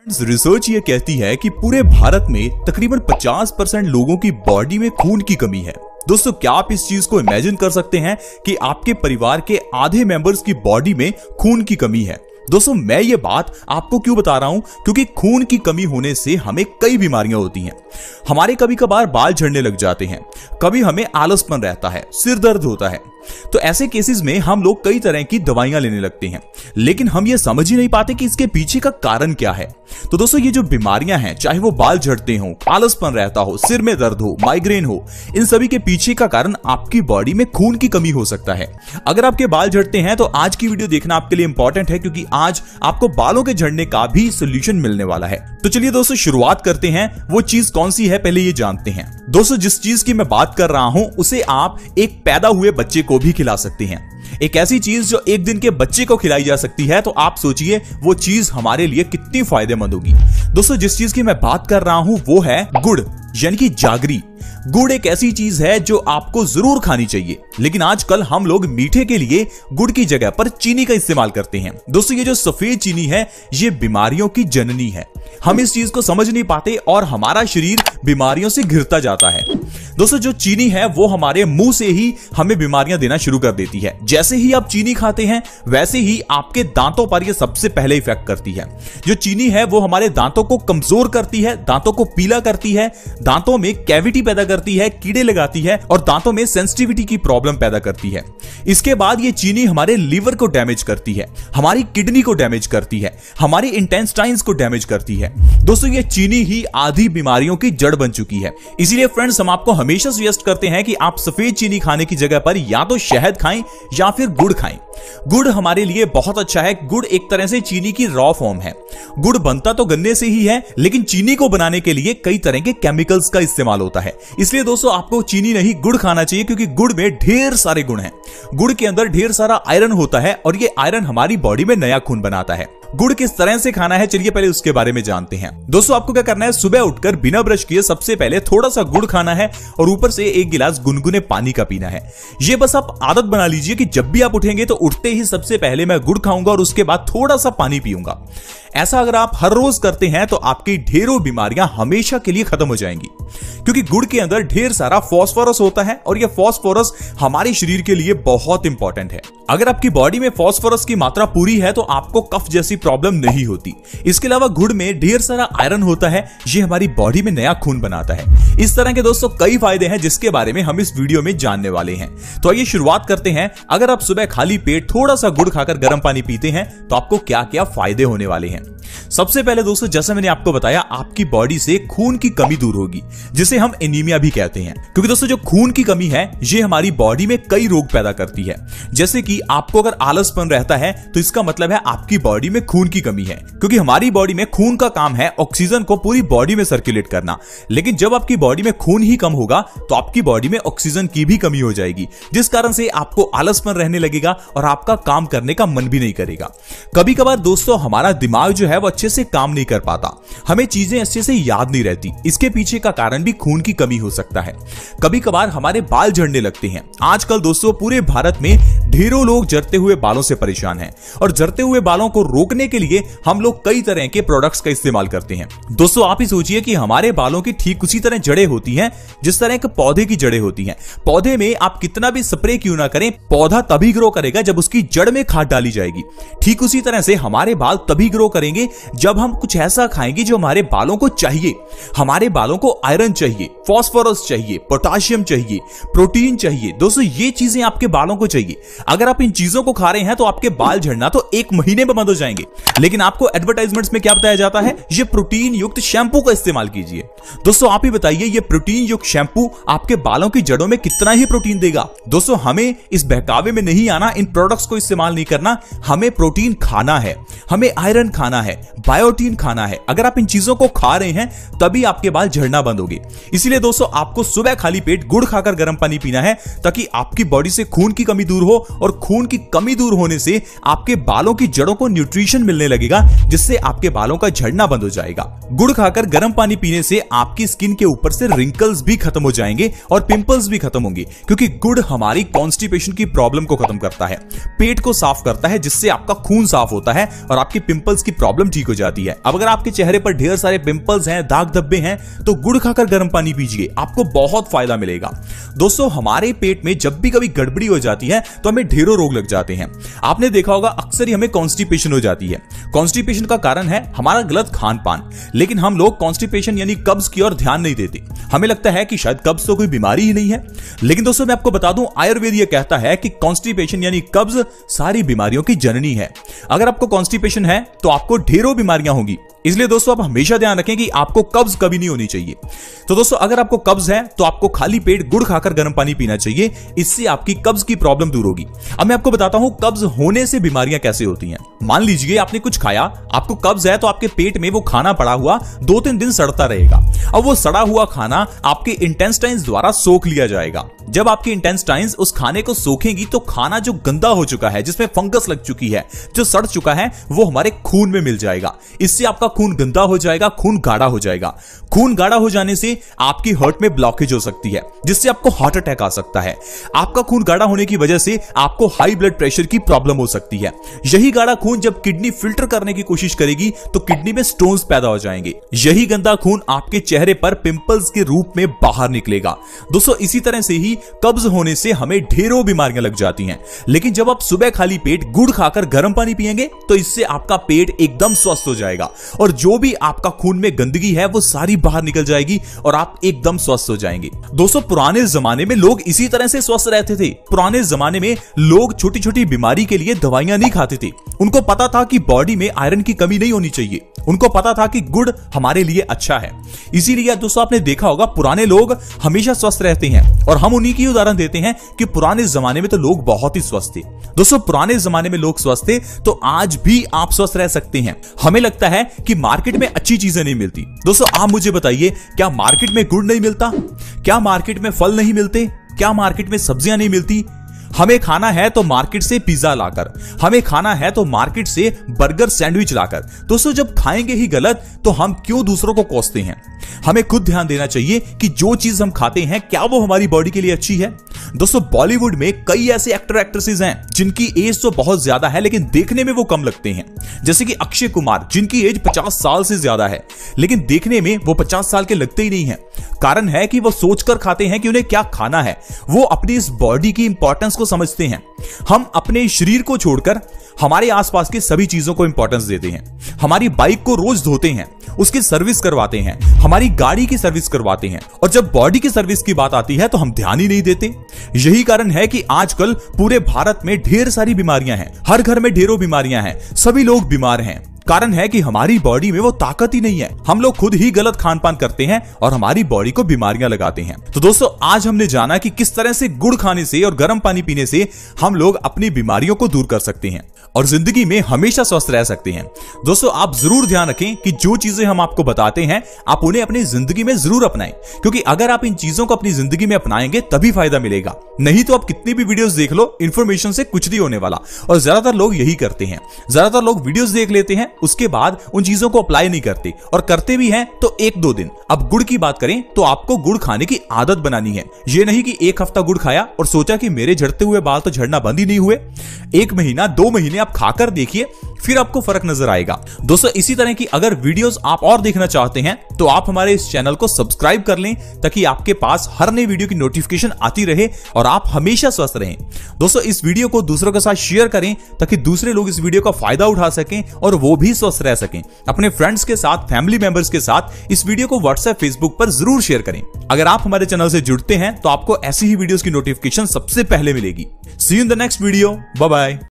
Research ये कहती है कि पूरे भारत में तकरीबन 50% लोगों की बॉडी में खून की कमी है। दोस्तों, क्या आप इस चीज को इमेजिन कर सकते हैं कि आपके परिवार के आधे मेंबर्स की बॉडी में खून की कमी है। दोस्तों, मैं ये बात आपको क्यों बता रहा हूं, क्योंकि खून की कमी होने से हमें कई बीमारियां होती हैं। हमारे कभी कभार बाल झड़ने लग जाते हैं, कभी हमें आलसपन रहता है, सिर दर्द होता है। तो ऐसे केसेस में हम लोग कई तरह की दवाइयां लेने लगते हैं, लेकिन हम ये समझ ही नहीं पाते कि इसके पीछे का कारण क्या है। तो दोस्तों, ये जो बीमारियां हैं, चाहे वो बाल झड़ते हो, आलसपन रहता हो, सिर में दर्द हो, माइग्रेन हो, इन सभी के पीछे का कारण आपकी बॉडी में खून की कमी हो सकता है। अगर आपके बाल झड़ते हैं तो आज की वीडियो देखना आपके लिए इंपॉर्टेंट है, क्योंकि आज आपको बालों के झड़ने का भी सोल्यूशन मिलने वाला है। तो चलिए दोस्तों, शुरुआत करते हैं। वो चीज कौन सी है, पहले ये जानते हैं। दोस्तों, जिस चीज की मैं बात कर रहा हूं उसे आप एक पैदा हुए बच्चे को भी खिला सकते हैं। एक ऐसी चीज जो एक दिन के बच्चे को खिलाई जा सकती है, तो आप सोचिए वो चीज हमारे लिए कितनी फायदेमंद होगी। दोस्तों, जिस चीज की मैं बात कर रहा हूं वो है गुड़, यानी कि जागरी। गुड़ एक ऐसी चीज है जो आपको जरूर खानी चाहिए, लेकिन आजकल हम लोग मीठे के लिए गुड़ की जगह पर चीनी का इस्तेमाल करते हैं। दोस्तों, ये जो सफेद चीनी है, ये बीमारियों की जननी है। हम इस चीज को समझ नहीं पाते और हमारा शरीर बीमारियों से घिरता जाता है। दोस्तों, जो चीनी है वो हमारे मुंह से ही हमें बीमारियां देना शुरू कर देती है। जैसे ही आप चीनी खाते हैं, वैसे ही आपके दांतों पर यह सबसे पहले इफेक्ट करती है। जो चीनी है वो हमारे दांतों को कमजोर करती है, दांतों को पीला करती है, दांतों में कैविटी पैदा करती है, कीड़े लगाती है और दांतों में सेंसिटिविटी की प्रॉब्लम पैदा करती है। इसके बाद ये चीनी हमारे लीवर को डैमेज करती है, हमारी किडनी को डैमेज करती है, हमारी इंटेस्टाइन्स को डैमेज करती है। दोस्तों, ये चीनी ही आधी बीमारियों की जड़ बन चुकी है। इसीलिए फ्रेंड्स, हम आपको हमेशा सजेस्ट करते हैं कि आप सफेद चीनी खाने की जगह पर या तो शहद खाएं या फिर गुड़ खाएं। गुड़ हमारे लिए बहुत अच्छा है। गुड़ एक तरह से चीनी की रॉ फॉर्म है। गुड़ बनता तो गन्ने से ही है, लेकिन चीनी को बनाने के लिए कई तरह के केमिकल्स का इस्तेमाल होता है। इसलिए दोस्तों, आपको चीनी नहीं गुड़ खाना चाहिए, क्योंकि गुड़ में ढेर सारे गुण हैं। गुड़ के अंदर ढेर सारा आयरन होता है और ये आयरन हमारी बॉडी में नया खून बनाता है। गुड़ किस तरह से खाना है, चलिए पहले उसके बारे में जानते हैं। दोस्तों, आपको क्या करना है, सुबह उठकर बिना ब्रश किए सबसे पहले थोड़ा सा गुड़ खाना है और ऊपर से 1 गिलास गुनगुने पानी का पीना है। ये बस आप आदत बना लीजिए कि जब भी आप उठेंगे तो उठते ही सबसे पहले मैं गुड़ खाऊंगा और उसके बाद थोड़ा सा पानी पीऊंगा। ऐसा अगर आप हर रोज करते हैं तो आपकी ढेरों बीमारियां हमेशा के लिए खत्म हो जाएंगी, क्योंकि गुड़ के अंदर ढेर सारा फास्फोरस होता है और यह फास्फोरस हमारे शरीर के लिए बहुत इंपॉर्टेंट है। अगर आपकी बॉडी में फास्फोरस की मात्रा पूरी है तो आपको कफ जैसी प्रॉब्लम नहीं होती। इसके अलावा गुड़ में ढेर सारा आयरन होता है, ये हमारी बॉडी में नया खून बनाता है। इस तरह के दोस्तों कई फायदे हैं जिसके बारे में हम इस वीडियो में जानने वाले हैं। तो आइए शुरुआत करते हैं। अगर आप सुबह खाली पेट थोड़ा सा गुड़ खाकर गर्म पानी पीते हैं तो आपको क्या क्या फायदे होने वाले हैं। सबसे पहले दोस्तों, जैसा मैंने आपको बताया, आपकी बॉडी से खून की कमी दूर होगी, जिसे हम एनीमिया भी कहते हैं। क्योंकि दोस्तों, जो खून की कमी है ये हमारी बॉडी में कई रोग पैदा करती है। जैसे कि आपको अगर आलसपन रहता है तो इसका मतलब है आपकी बॉडी में खून की कमी है, क्योंकि हमारी बॉडी में खून का काम है ऑक्सीजन को पूरी बॉडी में सर्कुलेट करना। लेकिन जब आपकी बॉडी में खून ही कम होगा तो आपकी बॉडी में ऑक्सीजन की भी कमी हो जाएगी, जिस कारण से आपको आलसपन रहने लगेगा और आपका काम करने का मन भी नहीं करेगा। कभी कभार दोस्तों, हमारा दिमाग जो है वो अच्छे से काम नहीं कर पाता, हमें चीजें अच्छे से याद नहीं रहती। इसके पीछे का कारण भी खून की कमी हो सकता है। कभी कभार हमारे बाल झड़ने लगते हैं। आजकल दोस्तों पूरे भारत में ढेरों लोग झड़ते हुए बालों से परेशान हैं, और झड़ते हुए बालों को रोकने के लिए हम लोग कई तरह के प्रोडक्ट्स का इस्तेमाल करते हैं। दोस्तों, आप ही सोचिए कि हमारे बालों की ठीक उसी तरह जड़ें होती हैं जिस तरह एक पौधे की जड़ें होती हैं। पौधे में आप कितना भी स्प्रे क्यों ना करें, पौधा तभी ग्रो करेगा जब उसकी जड़ में खाद डाली जाएगी। ठीक उसी तरह से हमारे बाल तभी ग्रो करेंगे जब हम कुछ ऐसा खाएंगे जो हमारे बालों को चाहिए। हमारे बालों को आयरन चाहिए, फास्फोरस चाहिए, पोटाशियम चाहिए, प्रोटीन चाहिए। दोस्तों, ये चीजें आपके बालों को चाहिए। अगर आप इन चीजों को खा रहे हैं तो आपके बाल झड़ना तो 1 महीने में बंद हो जाएंगे। लेकिन आपको एडवर्टाइजमेंट्स में क्या बताया जाता है, ये प्रोटीन युक्त शैम्पू का इस्तेमाल कीजिए। दोस्तों, आप ही बताइए, ये प्रोटीन युक्त शैम्पू आपके बालों की जड़ों में कितना ही प्रोटीन देगा। दोस्तों, हमें इस बहकावे में नहीं आना, इन प्रोडक्ट्स को इस्तेमाल नहीं करना। हमें प्रोटीन खाना है, हमें आयरन खाना है, बायोटीन खाना है। अगर आप इन चीजों को खा रहे हैं तभी आपके बाल झड़ना बंद होंगे। इसीलिए दोस्तों आपको सुबह खाली पेट गुड़ खाकर गर्म पानी पीना है, ताकि आपकी बॉडी से खून की कमी दूर हो, और खून की कमी दूर होने से आपके बालों की जड़ों को न्यूट्रिशन मिलने लगेगा, जिससे आपके बालों का झड़ना बंद हो जाएगा। गुड़ खाकर गर्म पानी पीने से आपकी स्किन के ऊपर से रिंकल्स भी खत्म हो जाएंगे और पिंपल्स भी खत्म होंगे, क्योंकि गुड़ हमारी कॉन्स्टिपेशन की प्रॉब्लम को खत्म करता है, पेट को साफ करता है, जिससे आपका खून साफ होता है और आपकी पिंपल्स की प्रॉब्लम ठीक हो जाती है। अब अगर आपके चेहरे पर ढेर सारे पिंपल्स हैं, दाग धब्बे हैं, तो गुड़ खाकर गर्म पानी पीजिए, आपको बहुत फायदा मिलेगा। दोस्तों हमारे पेट में जब भी कभी गड़बड़ी हो जाती है तो हमें ढेरों रोग लग जाते हैं। आपने देखा होगा अक्सर ही हमें कॉन्स्टिपेशन हो जाती है। कॉन्स्टिपेशन का कारण है हमारा गलत खान पान, लेकिन हम लोग कॉन्स्टिपेशन यानी कब्ज की ओर ध्यान नहीं देते। हमें लगता है कि शायद कब्ज तो कोई बीमारी ही नहीं है, लेकिन दोस्तों मैं आपको बता दूं, आयुर्वेद ये कहता है कि कॉन्स्टिपेशन यानी कब्ज सारी बीमारियों की जननी है। अगर आपको कॉन्स्टिपेशन है तो आपको ढेरों बीमारियां होंगी, इसलिए दोस्तों आप हमेशा ध्यान रखें कि आपको कब्ज कभी नहीं होनी चाहिए। तो दोस्तों अगर आपको कब्ज है तो आपको खाली पेट गुड़ खाकर गर्म पानी पीना चाहिए, इससे आपकी कब्ज की प्रॉब्लम दूर होगी। अब मैं आपको बताता हूं कब्ज होने से बीमारियां कैसे होती हैं। मान लीजिए आपने कुछ खाया, आपको कब्ज है, तो आपके पेट में वो खाना पड़ा हुआ 2-3 दिन सड़ता रहेगा। अब वो सड़ा हुआ खाना आपके इंटेस्टाइन्स द्वारा सोख लिया जाएगा। जब आपके इंटेस्टाइन्स उस खाने को सोखेंगी तो खाना जो गंदा हो चुका है, जिसमें फंगस लग चुकी है, जो सड़ चुका है, वो हमारे खून में मिल जाएगा। इससे आपका खून गंदा हो जाएगा, खून गाढ़ा हो जाएगा। खून गाढ़ा हो जाने से आपकी हार्ट में ब्लॉकेज हो सकती है, जिससे आपको हार्ट अटैक आ सकता है। आपका खून गाढ़ा होने की वजह से आपको हाई ब्लड प्रेशर की प्रॉब्लम हो सकती है। यही गाढ़ा खून जब किडनी फिल्टर करने की कोशिश करेगी तो किडनी में स्टोन्स पैदा हो जाएंगे। यही गंदा खून आपके चेहरे पर पिंपल्स के रूप में बाहर निकलेगा। दोस्तों इसी तरह से ही कब्ज होने से हमें ढेरों बीमारियां लग जाती हैं, लेकिन जब आप सुबह खाली पेट गुड़ खाकर गर्म पानी पिएंगे तो इससे आपका पेट एकदम स्वस्थ हो जाएगा, और जो भी आपका खून में गंदगी है वो सारी बाहर निकल जाएगी और आप एकदम स्वस्थ हो जाएंगे। दोस्तों पुराने जमाने में लोग इसी तरह से स्वस्थ रहते थे। पुराने जमाने में लोग छोटी छोटी बीमारी के लिए दवाइयां नहीं खाते थे। उनको पता था कि बॉडी में आयरन की कमी नहीं होनी चाहिए। उनको पता था कि गुड़ हमारे लिए अच्छा है। इसीलिए दोस्तों आपने देखा होगा पुराने लोग हमेशा स्वस्थ रहते हैं, और हम उन्हीं की उदाहरण देते हैं कि पुराने जमाने में तो लोग बहुत ही स्वस्थ थे। दोस्तों पुराने जमाने में लोग स्वस्थ थे, तो आज भी आप स्वस्थ रह सकते हैं। हमें लगता है कि मार्केट में अच्छी चीजें नहीं मिलती। दोस्तों आप मुझे बताइए, क्या मार्केट में गुड़ नहीं मिलता? क्या मार्केट में फल नहीं मिलते? क्या मार्केट में सब्जियां नहीं मिलती? हमें खाना है तो मार्केट से पिज्जा लाकर, हमें खाना है तो मार्केट से बर्गर सैंडविच लाकर। दोस्तों जब खाएंगे ही गलत तो हम क्यों दूसरों को कोसते हैं? हमें खुद ध्यान देना चाहिए कि जो चीज हम खाते हैं क्या वो हमारी बॉडी के लिए अच्छी है। दोस्तों बॉलीवुड में कई ऐसे एक्टर एक्ट्रेसेस हैं जिनकी एज तो बहुत ज्यादा है, लेकिन देखने में वो कम लगते हैं। जैसे कि अक्षय कुमार, जिनकी एज 50 साल से ज्यादा है, लेकिन देखने में वो 50 साल के लगते ही नहीं है। कारण है कि वो सोचकर खाते हैं कि उन्हें क्या खाना है। वो अपनी इस बॉडी की इंपॉर्टेंस को समझते हैं। हम अपने शरीर को छोड़कर हमारे आसपास की सभी चीजों को इंपॉर्टेंस देते हैं। हमारी बाइक को रोज धोते हैं, उसकी सर्विस करवाते हैं, हमारी गाड़ी की सर्विस करवाते हैं, और जब बॉडी की सर्विस की बात आती है तो हम ध्यान ही नहीं देते। यही कारण है कि आजकल पूरे भारत में ढेर सारी बीमारियां हैं। हर घर में ढेरों बीमारियां हैं, सभी लोग बीमार हैं। कारण है कि हमारी बॉडी में वो ताकत ही नहीं है। हम लोग खुद ही गलत खान पान करते हैं और हमारी बॉडी को बीमारियां लगाते हैं। तो दोस्तों आज हमने जाना कि किस तरह से गुड़ खाने से और गर्म पानी पीने से हम लोग अपनी बीमारियों को दूर कर सकते हैं और जिंदगी में हमेशा स्वस्थ रह सकते हैं। दोस्तों आप जरूर ध्यान रखें कि जो चीजें हम आपको बताते हैं आप उन्हें अपनी जिंदगी में जरूर अपनाएं, क्योंकि अगर आप इन चीजों को अपनी जिंदगी में अपनाएंगे तभी फायदा मिलेगा। नहीं तो आप कितनी भी वीडियोस देख लो, इंफॉर्मेशन से कुछ नहीं होने वाला। और ज्यादातर लोग यही करते हैं, ज्यादातर लोग वीडियोस देख लेते हैं, उसके बाद उन चीजों को अप्लाई नहीं करते, और करते भी हैं तो 1-2 दिन। अब गुड़ की बात करें तो आपको गुड़ खाने की आदत बनानी है। ये नहीं कि 1 हफ्ता गुड़ खाया और सोचा कि मेरे झड़ते हुए बाल तो झड़ना बंद ही नहीं हुए। 1 महीना 2 महीने आप खाकर देखिए, फिर आपको फर्क नजर आएगा। दोस्तों इसी तरह की अगर वीडियोस आप और देखना चाहते हैं तो आप हमारे इस चैनल को सब्सक्राइब कर लें, ताकि आपके पास हर नई वीडियो की नोटिफिकेशन आती रहे और आप हमेशा स्वस्थ रहें। दोस्तों इस वीडियो को दूसरों के साथ शेयर करें, ताकि दूसरे लोग इस वीडियो का फायदा उठा सकें और वो भी स्वस्थ रह सकें। अपने फ्रेंड्स के साथ, फैमिली मेंबर्स के साथ इस वीडियो को व्हाट्सएप, फेसबुक पर जरूर शेयर करें। अगर आप हमारे चैनल से जुड़ते हैं तो आपको ऐसी ही वीडियोस की नोटिफिकेशन सबसे पहले मिलेगी। See you in the next video. Bye bye.